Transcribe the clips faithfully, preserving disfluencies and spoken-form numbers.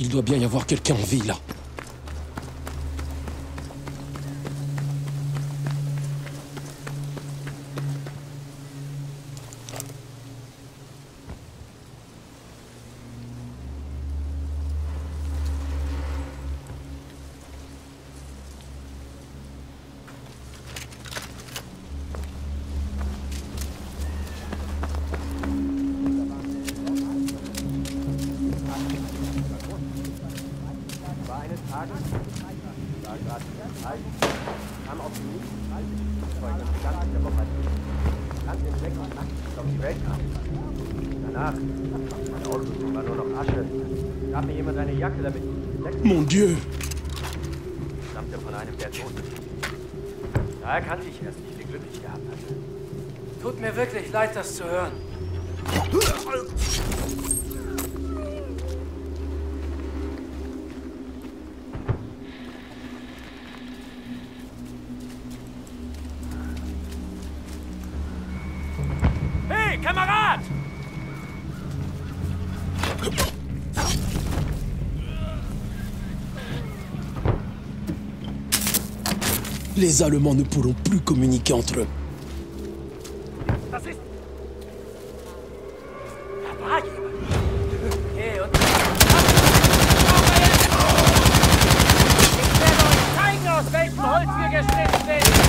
Il doit bien y avoir quelqu'un en vie, là. Mon Dieu! Stammte von einem der Toten. Da erkannte ich erst, wie viel Glück ich gehabt hatte. Tut mir wirklich leid, das zu hören. Hey, Kamerad! Les Allemands ne pourront plus communiquer entre eux. Das ist... Da war jemand. Okay, und... Ich werde euch zeigen, aus welchem Holz wir geschnitten sind.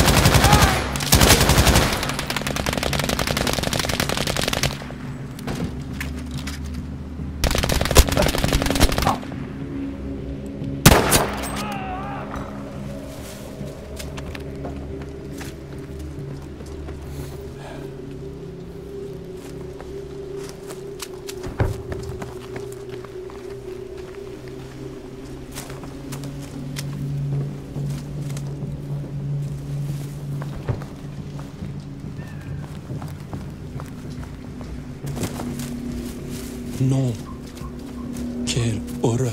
Non. Quelle horreur.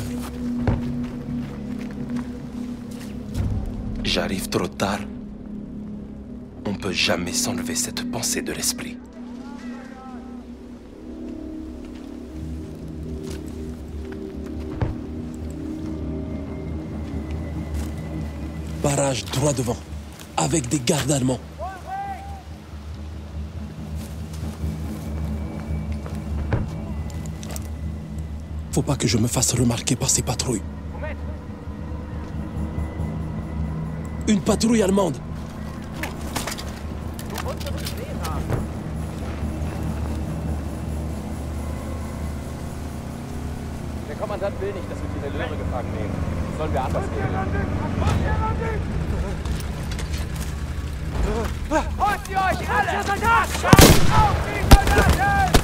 J'arrive trop tard. On peut jamais s'enlever cette pensée de l'esprit. Barrage droit devant, avec des gardes allemands. Faut pas que je me fasse remarquer par ces patrouilles. Une patrouille allemande. Der Kommandant will nicht, dass wir die Löhre gefangen nehmen. Sollen wir anders gehen? Holt sie euch alle! Soldaten! Auf die Soldaten!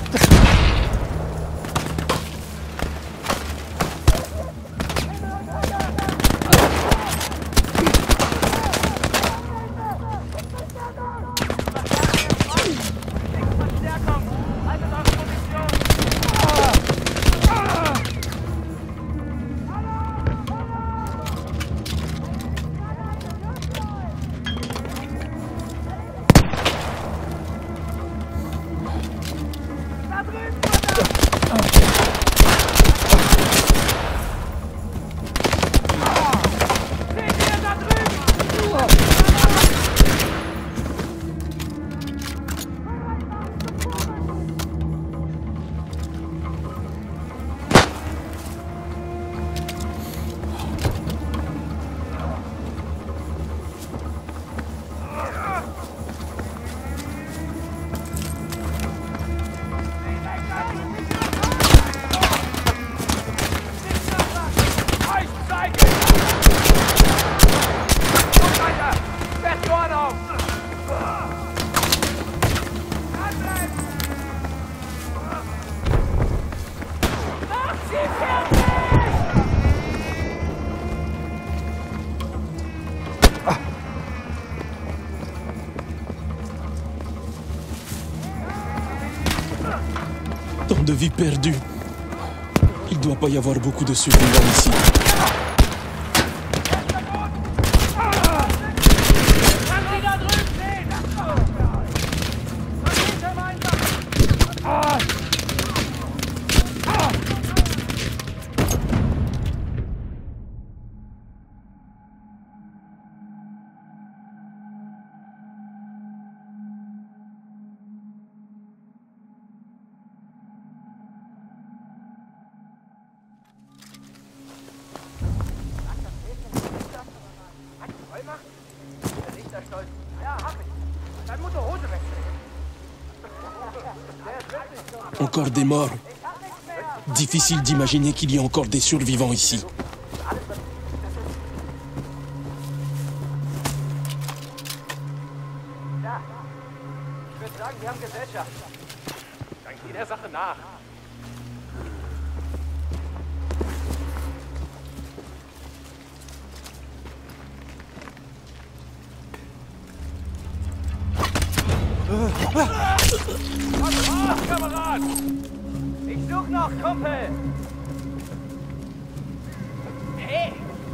Tant de vies perdues. Il doit pas y avoir beaucoup de survivants ici. Encore des morts. Difficile d'imaginer qu'il y ait encore des survivants ici. Ja, ich würde sagen, wir haben Gesellschaft. Dann geh der Sache nach. Pass auf, Kamerad! Ich such noch, Kumpel! Hey!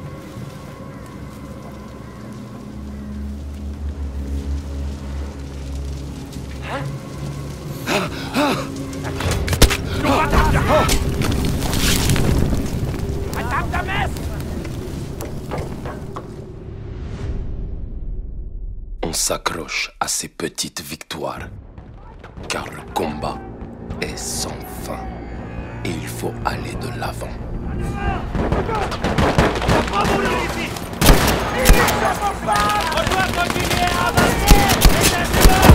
Du verdammter! Verdammter Mist! On s'accroche à ces petites victoires, car le combat est sans fin et il faut aller de l'avant. On doit continuer à avancer!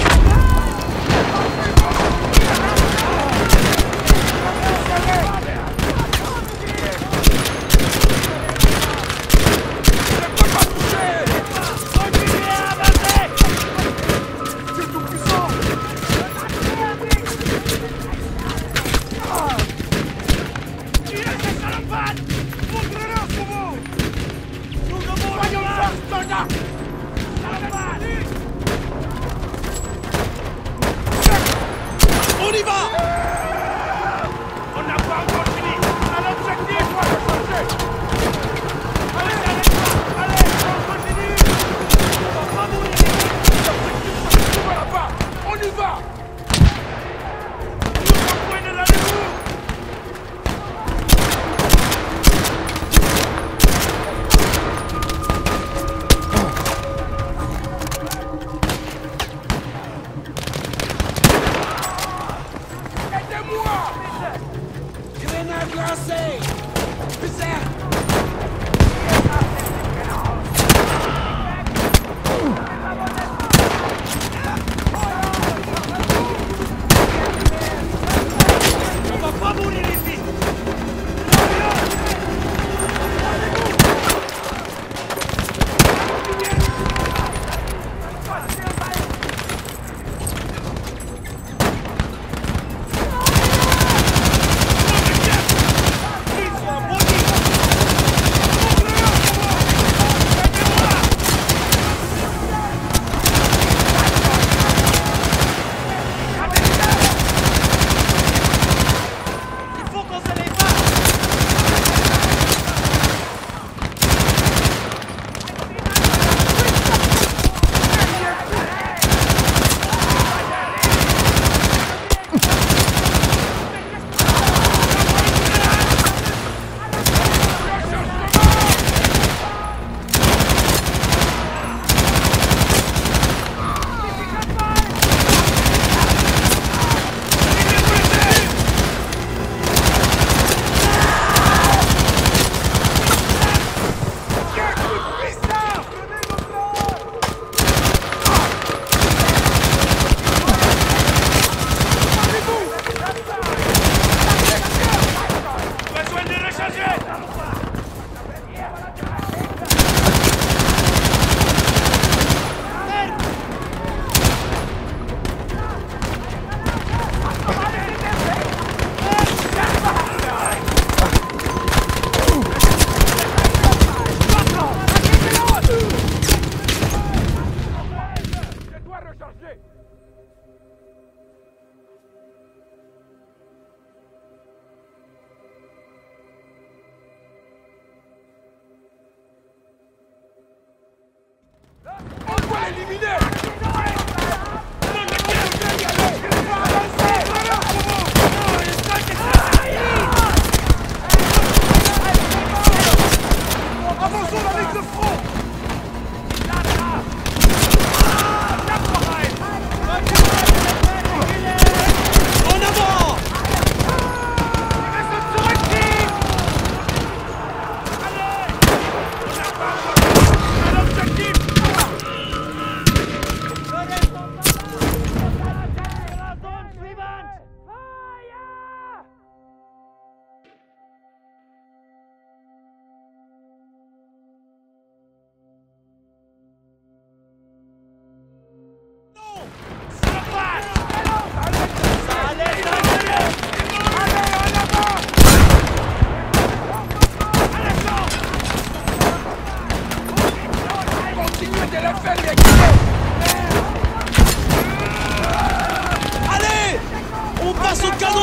On y va! On n'a pas encore fini! On a l'objectif! On va changer! Allez, allez, allez! On continue! On va pas mourir! L'objectif se trouve là-bas! On y va! Nous comprenez la déroute!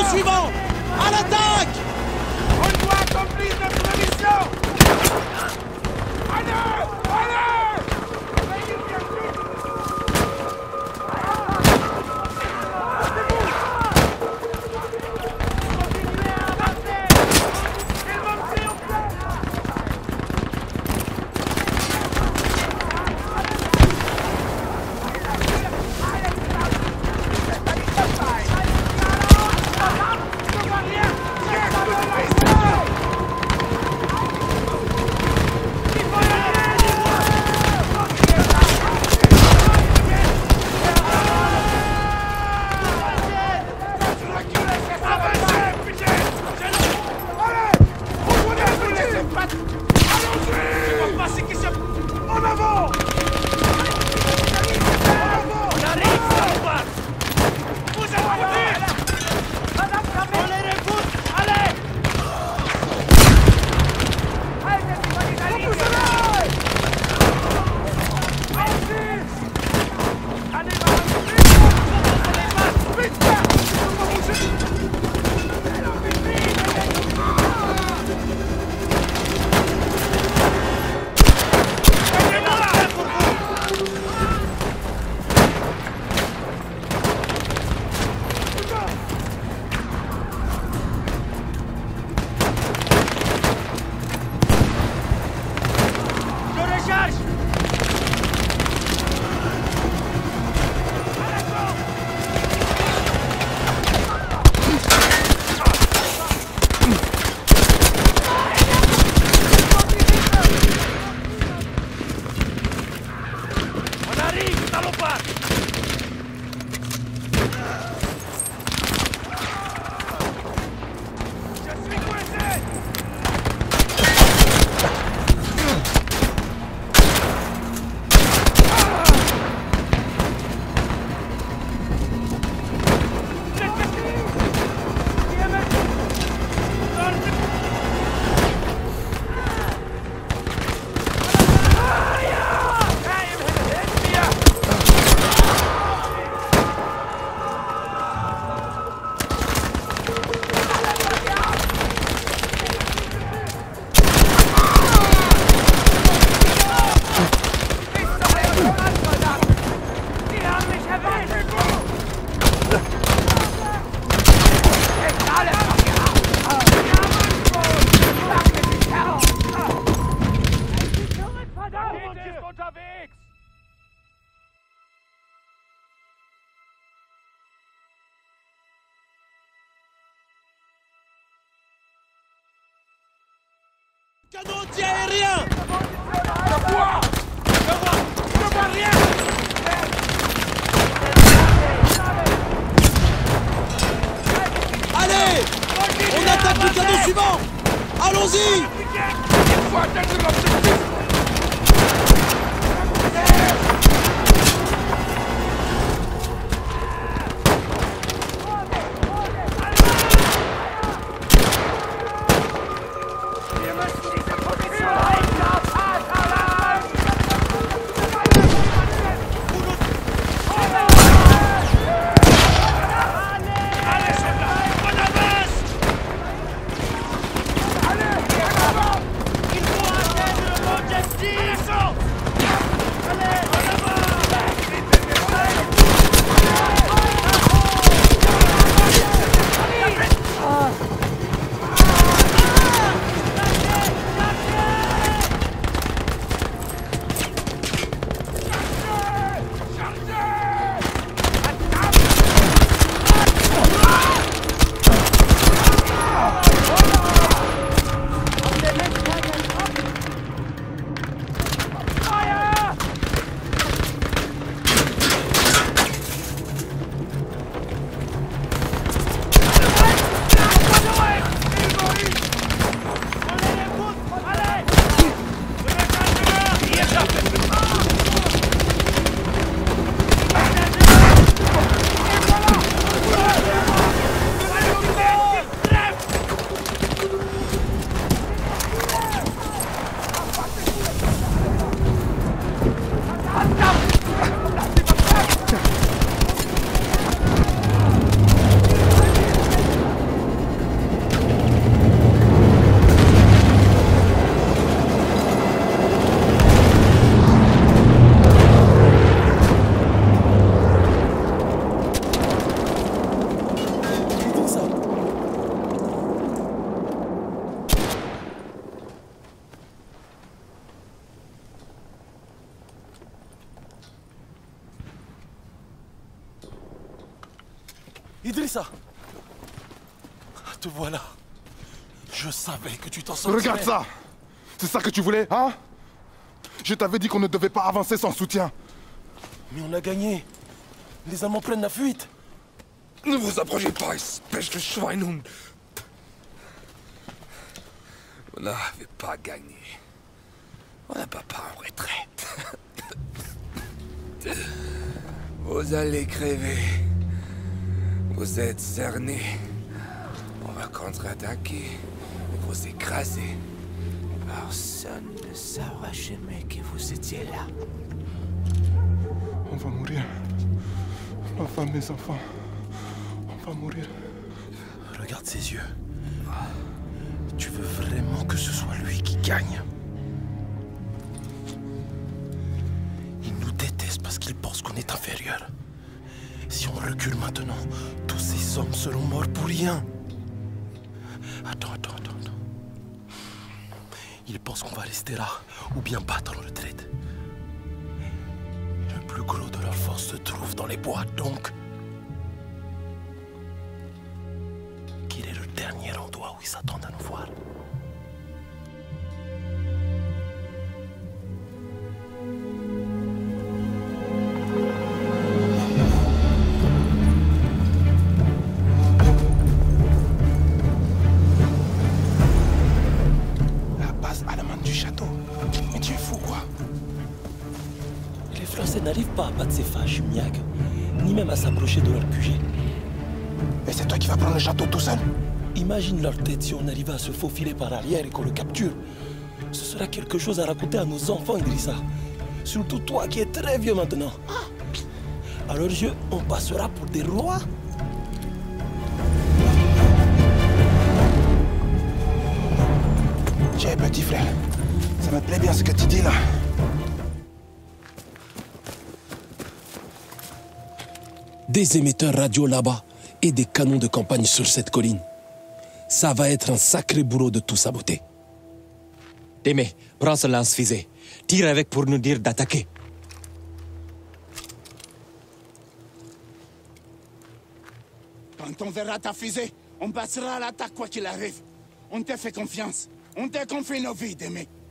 canot suivant! À l'attaque! On doit accomplir notre mission! Allez! Allez! Veuillez bien sûr! Continuez à avancer! Ils vont tirer au flanc! Canon anti-aérien! Je vois! Je vois! Je vois rien! Allez! On attaque le canot suivant! Allons-y! Il faut atteindre l'objectif! Il faut atteindre ça. Te voilà. Je savais que tu t'en sortirais. Regarde ça. C'est ça que tu voulais, hein? Je t'avais dit qu'on ne devait pas avancer sans soutien. Mais on a gagné. Les Allemands prennent la fuite. Ne vous approchez pas, espèce de Schweinhund. Vous n'avez pas gagné. On n'a pas part en retraite. Vous allez crever. Vous êtes cernés. On va contre-attaquer et vous écraser. Personne ne saura jamais que vous étiez là. On va mourir. Ma femme, mes enfants. On va mourir. Regarde ses yeux. Tu veux vraiment que ce soit lui qui gagne? Il nous déteste parce qu'il pense qu'on est inférieur. Si on recule maintenant, tous ces hommes seront morts pour rien. Attends, attends, attends, attends. Il pense qu'on va rester là ou bien battre en retraite. Le plus gros de leur force se trouve dans les bois, donc... Quel est le dernier endroit où ils s'attendent à nous voir? La base allemande du château. Mais tu es fou, quoi? Les Français n'arrivent pas à battre ces fâches, Miag, ni même à s'approcher de leur Q G. Et c'est toi qui vas prendre le château tout seul? Imagine leur tête si on arrivait à se faufiler par arrière et qu'on le capture. Ce sera quelque chose à raconter à nos enfants, Idrissa. Surtout toi qui es très vieux maintenant. À leurs yeux, on passera pour des rois. Tiens, petit frère. Ça me plaît bien ce que tu dis là. Des émetteurs radio là-bas et des canons de campagne sur cette colline. Ça va être un sacré boulot de tout saboter. Témé, prends ce lance-fusée. Tire avec pour nous dire d'attaquer. Quand on verra ta fusée, on passera à l'attaque quoi qu'il arrive. On te fait confiance. On te confie nos vies, Témé.